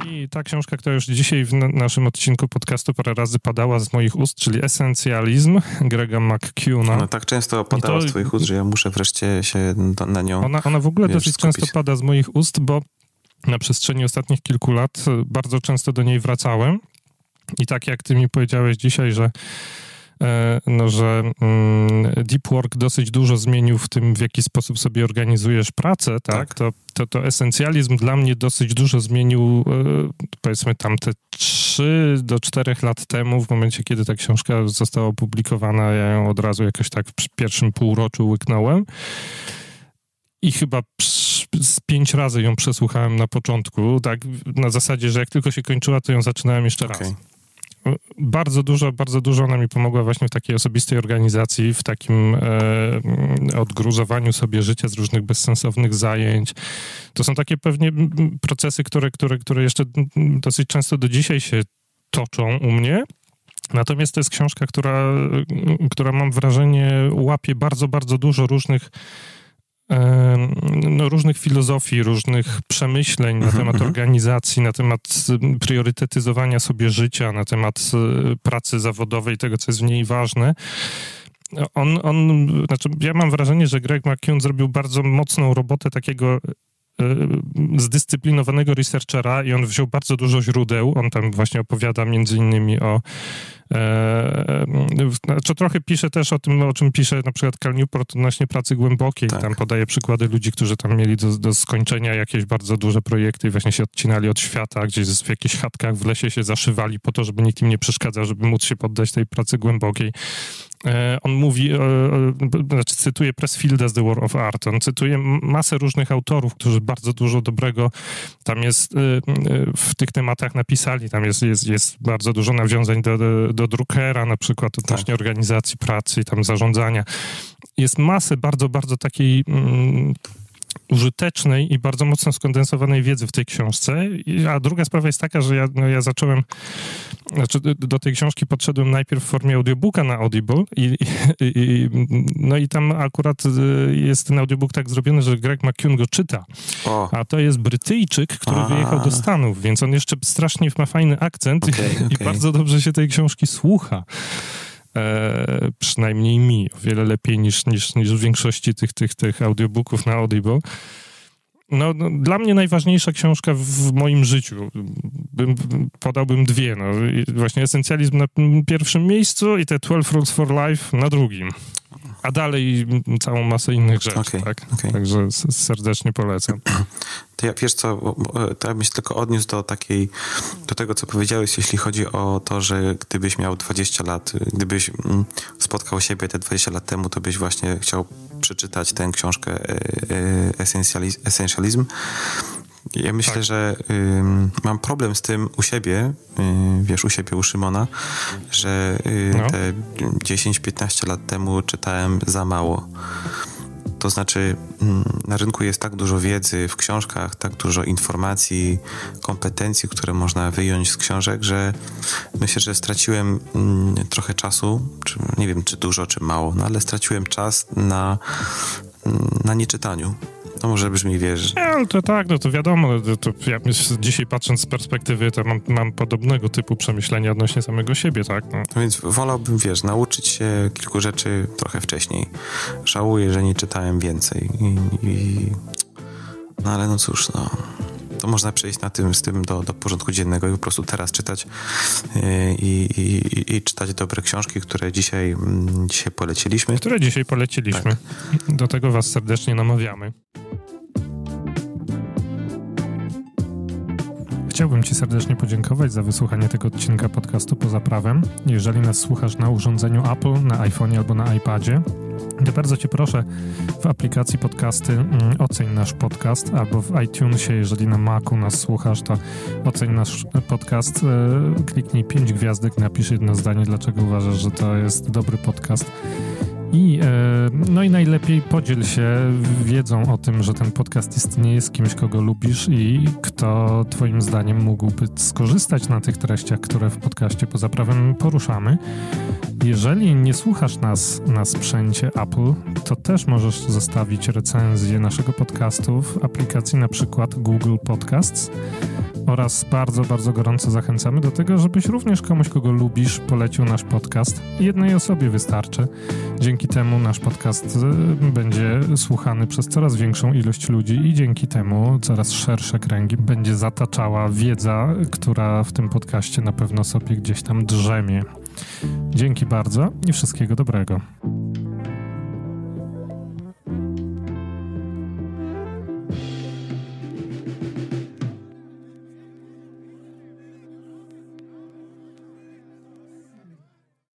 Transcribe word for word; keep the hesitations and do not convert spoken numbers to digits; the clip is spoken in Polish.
I ta książka, która już dzisiaj w na- naszym odcinku podcastu parę razy padała z moich ust, czyli Esencjalizm Grega McKeowna. No tak często padała to, z twoich ust, że ja muszę wreszcie się na nią Ona, ona w ogóle wiesz, dosyć skupić. często pada z moich ust, bo na przestrzeni ostatnich kilku lat bardzo często do niej wracałem. I tak jak ty mi powiedziałeś dzisiaj, że no, że mm, Deep Work dosyć dużo zmienił w tym, w jaki sposób sobie organizujesz pracę, tak? tak. To, to, to esencjalizm dla mnie dosyć dużo zmienił, e, powiedzmy tam te trzy do czterech lat temu, w momencie, kiedy ta książka została opublikowana, ja ją od razu jakoś tak w pierwszym półroczu łyknąłem. I chyba z pięć razy ją przesłuchałem na początku, tak na zasadzie, że jak tylko się kończyła, to ją zaczynałem jeszcze okay. raz. Bardzo dużo, bardzo dużo ona mi pomogła właśnie w takiej osobistej organizacji, w takim e, odgruzowaniu sobie życia z różnych bezsensownych zajęć. To są takie pewnie procesy, które, które, które jeszcze dosyć często do dzisiaj się toczą u mnie. Natomiast to jest książka, która, która mam wrażenie łapie bardzo, bardzo dużo różnych no, różnych filozofii, różnych przemyśleń na temat organizacji, na temat priorytetyzowania sobie życia, na temat pracy zawodowej, tego, co jest w niej ważne. On, on, znaczy ja mam wrażenie, że Greg McKeown zrobił bardzo mocną robotę takiego zdyscyplinowanego researchera i on wziął bardzo dużo źródeł. On tam właśnie opowiada między innymi o e, znaczy trochę pisze też o tym, o czym pisze na przykład Cal Newport odnośnie pracy głębokiej. Tak. Tam podaje przykłady ludzi, którzy tam mieli do, do skończenia jakieś bardzo duże projekty i właśnie się odcinali od świata, gdzieś w jakichś chatkach w lesie się zaszywali po to, żeby nikt im nie przeszkadzał, żeby móc się poddać tej pracy głębokiej. On mówi, znaczy cytuje Pressfield as The War of Art. On cytuje masę różnych autorów, którzy bardzo dużo dobrego tam jest w tych tematach napisali. Tam jest, jest, jest bardzo dużo nawiązań do, do, do Druckera na przykład odnośnie tak. organizacji pracy i tam zarządzania. Jest masę bardzo, bardzo takiej mm, użytecznej i bardzo mocno skondensowanej wiedzy w tej książce. A druga sprawa jest taka, że ja, no ja zacząłem, znaczy do tej książki podszedłem najpierw w formie audiobooka na Audible i, i, i no i tam akurat jest ten audiobook tak zrobiony, że Greg McKeown go czyta. O. A to jest Brytyjczyk, który Aha. wyjechał do Stanów, więc on jeszcze strasznie ma fajny akcent okay, i, okay. i bardzo dobrze się tej książki słucha. E, przynajmniej mi, o wiele lepiej niż, niż, niż w większości tych, tych, tych audiobooków na Audible. No, no, dla mnie najważniejsza książka w moim życiu. Bym, podałbym dwie. No. Właśnie Esencjalizm na pierwszym miejscu i te twelve Rules for Life na drugim. A dalej całą masę innych rzeczy. Okay, tak? okay. Także serdecznie polecam. To ja, wiesz co, to ja bym się tylko odniósł do takiej, do tego, co powiedziałeś, jeśli chodzi o to, że gdybyś miał dwadzieścia lat, gdybyś spotkał siebie te dwadzieścia lat temu, to byś właśnie chciał przeczytać tę książkę Esencjalizm. Ja myślę, tak. że y, mam problem z tym u siebie, y, wiesz, u siebie, u Szymona, że y, no. te dziesięć piętnaście lat temu czytałem za mało. To znaczy y, na rynku jest tak dużo wiedzy w książkach, tak dużo informacji, kompetencji, które można wyjąć z książek, że myślę, że straciłem y, trochę czasu, czy, nie wiem, czy dużo, czy mało, no ale straciłem czas na, y, na nieczytaniu. To może brzmi, wiesz... Nie, ale to tak, no to wiadomo, to ja dzisiaj patrząc z perspektywy, to mam, mam podobnego typu przemyślenia odnośnie samego siebie, tak? No. No więc wolałbym, wiesz, nauczyć się kilku rzeczy trochę wcześniej. Żałuję, że nie czytałem więcej. I, i... No ale no cóż, no... To można przejść na tym, z tym do, do porządku dziennego i po prostu teraz czytać i, i, i, i czytać dobre książki, które dzisiaj, dzisiaj poleciliśmy. Które dzisiaj poleciliśmy. Tak. Do tego was serdecznie namawiamy. Chciałbym ci serdecznie podziękować za wysłuchanie tego odcinka podcastu Poza Prawem. Jeżeli nas słuchasz na urządzeniu Apple, na iPhone'ie albo na iPadzie, to bardzo cię proszę w aplikacji podcasty mm, oceń nasz podcast, albo w iTunesie, jeżeli na Macu nas słuchasz, to oceń nasz podcast, e, kliknij pięć gwiazdek, napisz jedno zdanie, dlaczego uważasz, że to jest dobry podcast. I, e, no i najlepiej podziel się wiedzą o tym, że ten podcast istnieje, z kimś, kogo lubisz i kto twoim zdaniem mógłby skorzystać na tych treściach, które w podcaście Poza Prawem poruszamy. Jeżeli nie słuchasz nas na sprzęcie Apple, to też możesz zostawić recenzję naszego podcastu w aplikacji na przykład Google Podcasts oraz bardzo, bardzo gorąco zachęcamy do tego, żebyś również komuś, kogo lubisz, polecił nasz podcast. Jednej osobie wystarczy. Dzięki temu nasz podcast będzie słuchany przez coraz większą ilość ludzi i dzięki temu coraz szersze kręgi będzie zataczała wiedza, która w tym podcaście na pewno sobie gdzieś tam drzemie. Dzięki bardzo i wszystkiego dobrego.